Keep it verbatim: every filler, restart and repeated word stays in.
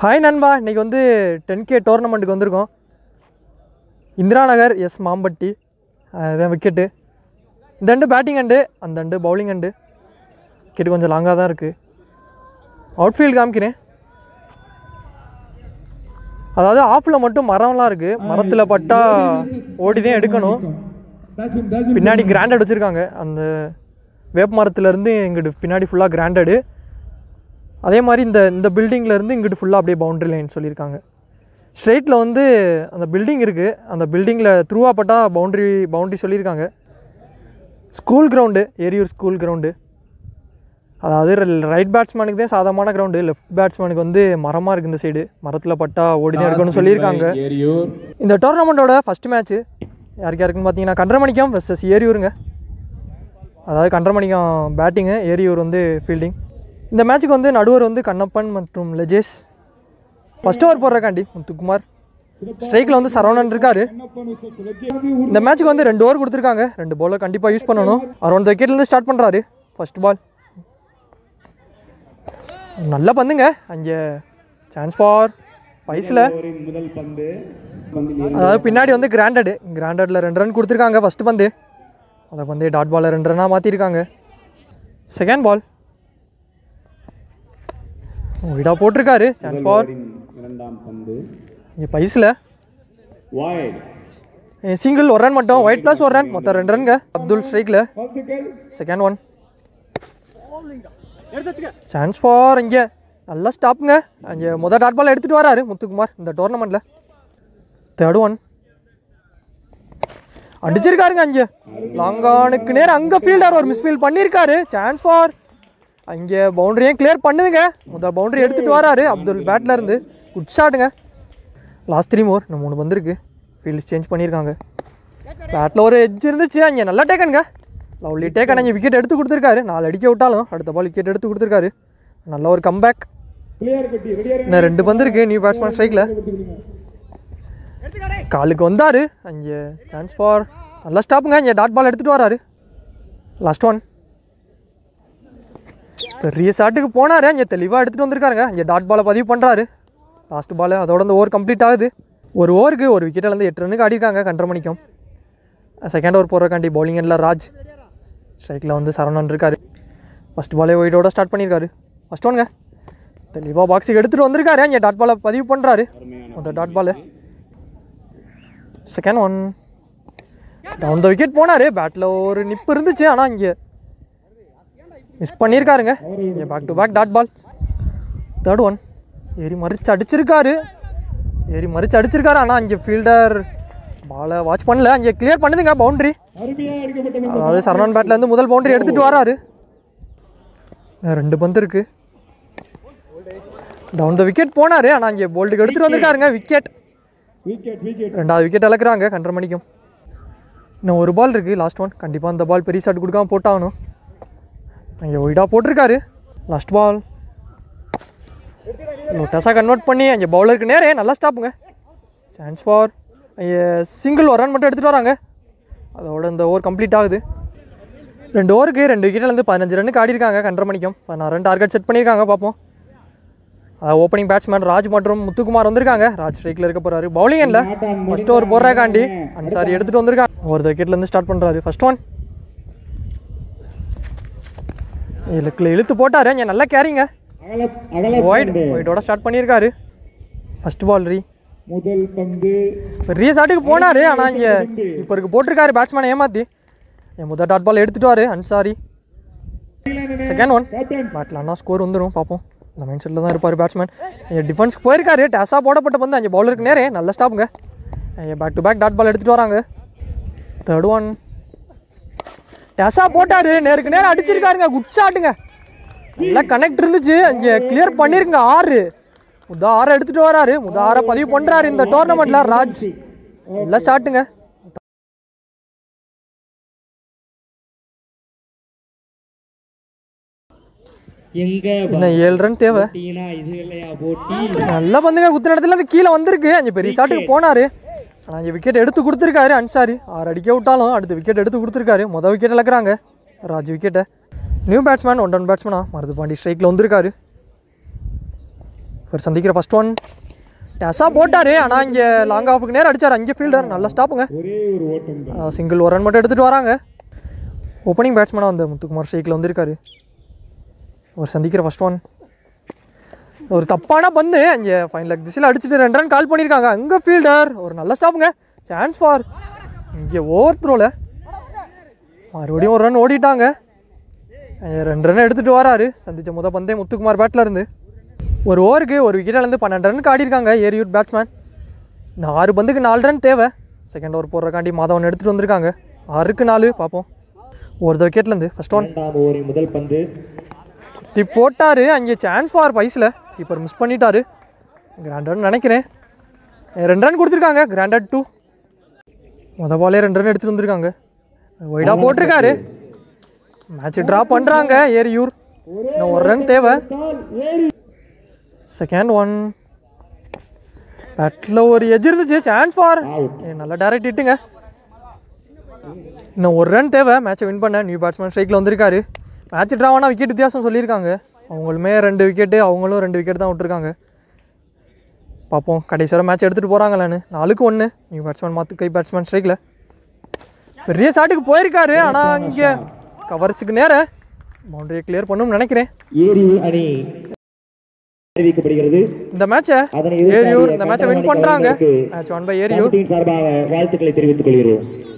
Hi Nanba, இன்னைக்கு வந்து ten K டோர்னமெண்ட்டுக்கு வந்திருக்கோம். இந்திரா நகர் எஸ் மாம்பட்டி அதான் விக்கெட்டு. இந்த அண்டு பேட்டிங் அண்டு அந்த அண்டு பவுலிங் அண்டு. விக்கெட்டு கொஞ்சம் லாங்காக தான் இருக்குது. அவுட்ஃபீல்டு காமிக்கிறேன். அதாவது ஆஃபில் மட்டும் மரம்லாம் இருக்குது. மரத்தில் பட்டா ஓடி தான் எடுக்கணும். பின்னாடி கிராண்டட் வச்சுருக்காங்க. அந்த வேப்ப மரத்துலேருந்து எங்கிட்ட பின்னாடி ஃபுல்லாக கிராண்டடு. அதே மாதிரி இந்த இந்த பில்டிங்லேருந்து இங்கிட்டு ஃபுல்லாக அப்படியே பவுண்ட்ரி லைன் சொல்லியிருக்காங்க. ஸ்ட்ரெயிட்டில் வந்து அந்த பில்டிங் இருக்குது. அந்த பில்டிங்கில் த்ரூவாக பட்டா பவுண்ட்ரி பவுண்ட்ரி சொல்லியிருக்காங்க. School ground, Eriyur school ground. அதாவது ரைட் பேட்ஸ்மேனுக்கு தான் சாதமான கிரவுண்டு. லெஃப்ட் பேட்ஸ்மேனுக்கு வந்து மரமாக இருக்குது. இந்த சைடு மரத்தில் பட்டா ஓடி தான் எடுக்கணும்னு சொல்லியிருக்காங்க. இந்த டோர்னமெண்ட்டோட ஃபஸ்ட்டு மேட்ச்சு யாருக்கு யாருக்குன்னு பார்த்தீங்கன்னா கன்றமணிக்கம் வெர்சஸ் ஏரியூருங்க. அதாவது கன்றமணிக்கம் பேட்டிங்கு, ஏரியூர் வந்து ஃபீல்டிங். இந்த மேட்ச்சுக்கு வந்து நடுவர் வந்து கண்ணப்பன் மற்றும் லெஜேஷ். ஃபஸ்ட் ஓவர் போடுறக்காண்டி முத்துக்குமார். ஸ்ட்ரைக்கில் வந்து சரவணன் இருக்கார். இந்த மேட்ச்சுக்கு வந்து ரெண்டு ஓவர் கொடுத்துருக்காங்க. ரெண்டு பவுலர் கண்டிப்பாக யூஸ் பண்ணணும். அரௌண்ட் த விக்கெட்லேருந்து ஸ்டார்ட் பண்ணுறாரு. ஃபஸ்ட் பால் நல்லா பந்துங்க. அங்கே சான்ஸ் ஃபார் பைஸில். அதாவது பின்னாடி வந்து கிராண்டடு கிராண்டடில் ரெண்டு ரன் கொடுத்துருக்காங்க. ஃபஸ்ட்டு பந்து அதை வந்து டாட் பாலில் ரெண்டு ரன்னாக மாற்றிருக்காங்க. செகண்ட் பால் விடா போட்டிருக்காரு. சான்ஸ் ஃபார் இங்கே பைஸில் சிங்கிள் ஒரு ரன் மட்டும். ஒயிட் ப்ளஸ் ஒரு ரன் மொத்தம் ரெண்டு ரன்ங்க. அப்துல் ஸ்ட்ரைக்கில். செகண்ட் ஒன் சான்ஸ் ஃபார் இங்கே நல்லா ஸ்டாப்புங்க. அங்கே மொதல் டாட் பால் எடுத்துகிட்டு வராரு முத்துக்குமார் இந்த டோர்னமெண்ட்டில். Third one அடிச்சிருக்காருங்க. அங்கே லாங்கானுக்கு நேரம் அங்கே ஃபீல்டர் ஒரு மிஸ்ஃபீல்ட் பண்ணியிருக்காரு. சான்ஸ் ஃபார் அங்கே பவுண்ட்ரியும் கிளியர் பண்ணுதுங்க. முதல் பவுண்ட்ரி எடுத்துகிட்டு வராரு அப்துல் பேட்டில் இருந்து. குட் ஷாட்டுங்க. லாஸ்ட் த்ரீ மோர் இன்னும் மூணு வந்திருக்கு. ஃபீல்டு சேஞ்ச் பண்ணியிருக்காங்க. பேட்டில் ஒரு எட்ஜ் இருந்துச்சு. அங்கே நல்லா டேக்கனுங்க. Lovely taken. அங்கே விக்கெட் எடுத்து கொடுத்துருக்காரு. நாலு அடிக்க விட்டாலும் அடுத்த பால் விக்கெட் எடுத்து கொடுத்துருக்காரு. நல்ல ஒரு கம்பேக். இன்னும் ரெண்டு பந்து இருக்குது. நியூ பேட்ஸ்மேன் ஸ்ட்ரைக்கில். காலுக்கு வந்தார். அங்கே சான்ஸ் ஃபார் நல்லா ஸ்டாப்புங்க. இங்கே டாட் பால் எடுத்துகிட்டு வராரு. லாஸ்ட் ஒன் பெரிய ஷாட்டுக்கு போனார். அங்கே தெளிவாக எடுத்துகிட்டு வந்திருக்காருங்க. அங்கே டாட் பாலை பதிவு பண்ணுறாரு. லாஸ்ட் பால் அதோட அந்த ஓவர் கம்ப்ளீட் ஆகுது. ஒரு ஓவருக்கு ஒரு விக்கெட்டில் எட்டு ரன்னுக்கு ஆடிருக்காங்க கன்றமணிக்கம். செகண்ட் ஓவர் போடுறக்காண்டி பவுலிங் எண்டில் ராஜ். ஸ்ட்ரைக்கில் வந்து சரவணன் இருக்கார். ஃபஸ்ட் பாலே ஒயிட்டோட ஸ்டார்ட் பண்ணியிருக்காரு. ஃபஸ்ட் ஒன்ங்க தெளிவாக பாக்ஸுக்கு எடுத்துகிட்டு வந்திருக்காரு. அங்கே டாட் பாலை பதிவு பண்ணுறாரு. அந்த dot ball second one down the wicket போனார். பேட்டில் ஒரு நிப்பு இருந்துச்சு. ஆனால் இங்கே மிஸ் பண்ணியிருக்காருங்க. இங்கே back to back dot ball. Third one ஏறி மறிச்சு அடிச்சிருக்காரு. ஏறி மறிச்சு அடிச்சிருக்காரு. ஆனால் அங்கே ஃபீல்டர் பாலை வாட்ச் பண்ணல. அங்கே கிளியர் பண்ணுதுங்க பவுண்ட்ரி. அதாவது சரவணன் பேட்லேருந்து முதல் பவுண்ட்ரி எடுத்துகிட்டு வராரு. ரெண்டு பந்து இருக்குது. டவுன் த விக்கெட் போனார். ஆனால் அங்கே போல்டுக்கு எடுத்துகிட்டு வந்திருக்காருங்க. விக்கெட் ரெண்டாவது விக்கெட் இழக்கிறாங்க கன்றமணிக்கும். இன்னும் ஒரு பால் இருக்குது. லாஸ்ட் ஒன் கண்டிப்பாக அந்த பால் பெரிய ஷாட் கொடுக்காம போட்டாகணும். அங்கே ஒயிடாக போட்டிருக்காரு. லாஸ்ட் பால் லோட்டஸாக கன்வெர்ட் பண்ணி அங்கே பவுலருக்கு நேரே நல்லா ஸ்டாப்புங்க. சான்ஸ் ஃபார் சிங்கிள் ஒரு ரன் மட்டும் எடுத்துகிட்டு வராங்க. அதோட இந்த ஓவர் கம்ப்ளீட் ஆகுது. ரெண்டு ஓவருக்கு ரெண்டு விக்கெட்லேருந்து பதினஞ்சு ரன்னுக்கு ஆடிருக்காங்க கன்றமணிக்கம். பதினாறு ரன் டார்கெட் செட் பண்ணியிருக்காங்க. பார்ப்போம். ஓப்பனிங் பேட்ஸ்மேன் ராஜ் மற்றும் முத்துக்குமார் வந்திருக்காங்க. ராஜ் ஸ்ட்ரைக்கில் இருக்க போகிறாரு. பவுலிங் இல்லை ஃபஸ்ட் ஓவர் போடுறக்காண்டி அன்சாரி எடுத்துகிட்டு வந்திருக்காங்க. ஒரு விக்கெட்லேருந்து ஸ்டார்ட் பண்ணுறாரு. ஃபஸ்ட் ஒன் இலக்கில் இழுத்து போட்டார். இங்கே நல்லா கேரிங்க. ஒயிட் ஒயிட்டோட ஸ்டார்ட் பண்ணியிருக்காரு. ஃபஸ்ட் பால் ரீ பெரிய ஷாட்டுக்கு போனார். ஆனால் இங்கே இப்போ இருக்கு போட்டிருக்காரு பேட்ஸ்மேனை ஏமாற்றி. என் முதல் டாட் பால் எடுத்துகிட்டு வாரு அன்சாரி. செகண்ட் ஒன் பேட்டில் அண்ணா ஸ்கோர் வந்துடும். பார்ப்போம். இந்த மைண்ட் செட்டில் தான் இருப்பார் பேட்ஸ்மேன். இங்கே டிஃபென்ஸ்க்கு போயிருக்காரு. டேஸாக போடப்பட்ட பந்து அங்கே பவுலருக்கு நேரே நல்லா ஸ்டாப்புங்க. இங்கே back to back dot ball எடுத்துகிட்டு வராங்க. தேர்ட் ஒன் டேஸாக போட்டார். நேருக்கு நேரம் அடிச்சிருக்காருங்க. குட் ஷாட்டுங்க. நல்லா கனெக்ட் இருந்துச்சு. அங்கே கிளியர் பண்ணிருங்க. ஆறு முத ஆறை எடுத்துகிட்டு வராரு. முத ஆறை பதிவு பண்ணுறாரு இந்த டோர்னமெண்ட்டில் ராஜ். நல்லா ஷாட்டுங்க. இன்னும் ஏழு ரன் தேவை. நல்லா பந்துங்க. குத்து இடத்துல அது கீழே வந்திருக்கு. அங்கே பெரிய ஷாட்டுக்கு போனார். ஆனால் இங்கே விக்கெட் எடுத்து கொடுத்துருக்காரு அன்சாரி. ஆறு அடிக்க விட்டாலும் அடுத்த விக்கெட் எடுத்து கொடுத்துருக்காரு. மொதல் விக்கெட் இழக்கிறாங்க ராஜ் விக்கெட்டை. நியூ பேட்ஸ்மேன் ஒன் டவுன் பேட்ஸ்மேனா மருது பாண்டி ஸ்ட்ரைக்கில் வந்திருக்காரு. ஒரு சந்திக்கிற ஃபர்ஸ்ட் ஒன் டெஸா போட்டார். ஆனால் இங்கே லாங் ஆஃபுக்கு நேரம் அடித்தார். அங்கே ஃபீல்டர் நல்ல ஸ்டாப்புங்க. சிங்கிள் ஒரு ரன் மட்டும் எடுத்துகிட்டு வராங்க. ஓப்பனிங் பேட்ஸ்மேனாக வந்த முத்துக்குமார் ஸ்ட்ரைக்கில் வந்திருக்காரு. ஒரு சந்திக்கிற ஃபர்ஸ்ட் ஒன் ஒரு தப்பான பந்து அங்கே ஃபைன் லெக் திசையில் அடிச்சுட்டு ரெண்டு ரன் கால் பண்ணியிருக்காங்க. அங்கே ஃபீல்டர் ஒரு நல்ல ஸ்டாப்புங்க. சான்ஸ் ஃபார் இங்கே ஓவர் த்ரோவில் மறுபடியும் ஒரு ரன் ஓடிட்டாங்க. ரெண்டு ரன் எடுத்துகிட்டு வராரு. சந்தித்த முத பந்தே முத்துக்குமார் பேட்டில் இருந்து ஒரு ஓவருக்கு ஒரு விக்கெட்டிலேருந்து பன்னெண்டு ரனுக்கு ஆடிருக்காங்க ஏரியூர் பேட்ஸ்மேன். இன்னும் ஆறு பந்துக்கு நாலு ரன் தேவை. செகண்ட் ஓவர் போடுறக்காண்டி மாதவன் எடுத்துகிட்டு வந்திருக்காங்க. ஆறுக்கு நாலு பார்ப்போம். ஒரு விக்கெட்லேருந்து ஃபர்ஸ்ட் ஒன் முதல் பந்து குத்தி போட்டார். அங்கே சான்ஸ் ஃபார் பைஸில் கீப்பர் மிஸ் பண்ணிட்டாரு. கிராண்டட் நினைக்கிறேன். ரெண்டு ரன் கொடுத்துருக்காங்க. கிராண்டட் டூ முத பாலே ரெண்டு ரன் எடுத்துகிட்டு வந்திருக்காங்க. ஒய்டாக போட்டிருக்காரு. மேட்ச் ட்ரா பண்ணுறாங்க ஏரியூர். இன்னும் ஒரு ரன் தேவை. செகண்ட் ஒன் பேட்டில் ஒரு எஜ் இருந்துச்சு. சான்ஸ் ஃபார் நல்லா டைரக்ட் இட்டுங்க. இன்னும் ஒரு ரன் தேவை மேட்சை வின் பண்ண. நியூ பேட்ஸ்மேன் ஸ்ட்ரைக்கில் வந்திருக்காரு. மேட்ச் ட்ராவானா விக்கெட் வித்தியாசம் சொல்லியிருக்காங்க. அவங்களுமே ரெண்டு விக்கெட்டு அவங்களும் ரெண்டு விக்கெட் தான் விட்டுருக்காங்க. பார்ப்போம் கடைசி வரை மேட்ச் எடுத்துகிட்டு போகிறாங்களான்னு. நாலுக்கு ஒன்று நியூ பேட்ஸ்மேன் மாற்று கை பேட்ஸ்மேன் ஸ்ட்ரைக்கில் பெரிய ஷாட்டுக்கு போயிருக்காரு. ஆனால் இங்கே கவர்ஸுக்கு நேரம் பவுண்டரியை கிளியர் பண்ணும்னு நினைக்கிறேன். இந்த மேட்சை ஏரியூர் இந்த மேட்சை வின் பண்ணுறாங்க. Match won by Eriyur. வாழ்த்துக்களை தெரிவித்துக் கொள்கிறோம்.